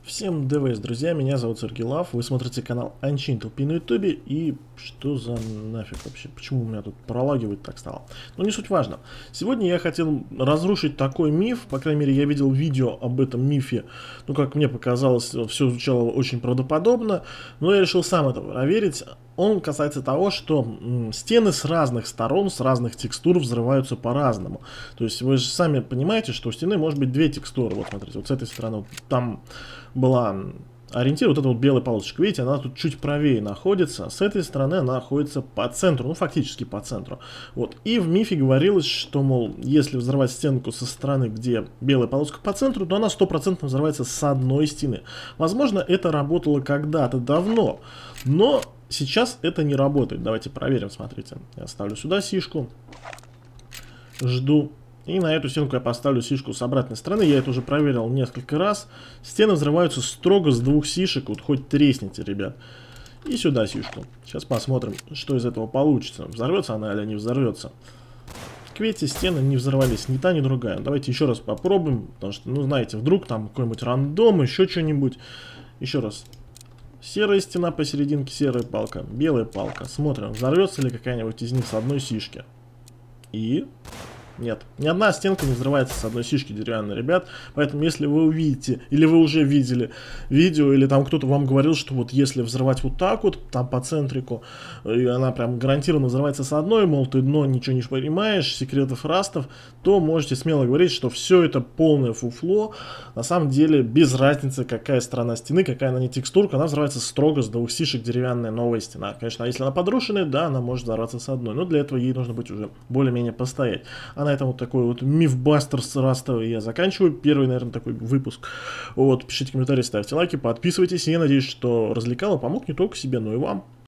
Всем ДВС, друзья, меня зовут Сергей Лав, вы смотрите канал Unchained LP на ютубе, и что за нафиг вообще, почему у меня тут пролагивает так стало? Но не суть важно. Сегодня я хотел разрушить такой миф, по крайней мере я видел видео об этом мифе, ну как мне показалось, все звучало очень правдоподобно, но я решил сам это проверить. Он касается того, что стены с разных сторон, с разных текстур взрываются по-разному. То есть вы же сами понимаете, что у стены может быть две текстуры. Вот смотрите, вот с этой стороны вот там была ориентир, вот эта вот белая полосочка, видите, она тут чуть правее находится. С этой стороны она находится по центру, ну фактически по центру. Вот. И в мифе говорилось, что, мол, если взорвать стенку со стороны, где белая полоска по центру, то она 100% взрывается с одной стены. Возможно, это работало когда-то давно, но сейчас это не работает. Давайте проверим, смотрите. Я ставлю сюда сишку, жду. И на эту стенку я поставлю сишку с обратной стороны. Я это уже проверил несколько раз. Стены взрываются строго с двух сишек. Вот хоть тресните, ребят. И сюда сишку. Сейчас посмотрим, что из этого получится. Взорвется она или не взорвется. Как видите, стены не взорвались ни та, ни другая. Давайте еще раз попробуем. Потому что, ну знаете, вдруг там какой-нибудь рандом, еще что-нибудь. Еще раз. Серая стена посерединке, серая палка, белая палка. Смотрим, взорвется ли какая-нибудь из них с одной сишки. И... Нет, ни одна стенка не взрывается с одной сишки деревянной, ребят. Поэтому, если вы увидите, или вы уже видели видео, или там кто-то вам говорил, что вот если взрывать вот так вот, там по центрику, и она прям гарантированно взрывается с одной, мол, ты дно ничего не понимаешь, секретов растов, то можете смело говорить, что все это полное фуфло. На самом деле, без разницы, какая сторона стены, какая на ней текстурка, она взрывается строго с двух сишек деревянная новая стена. Конечно, если она подрушенная, да, она может взорваться с одной, но для этого ей нужно быть уже более-менее постоять. А на этом вот такой вот мифбастер с растовой я заканчиваю. Первый, наверное, такой выпуск. Вот, пишите комментарии, ставьте лайки, подписывайтесь. Я надеюсь, что развлекал и помог не только себе, но и вам.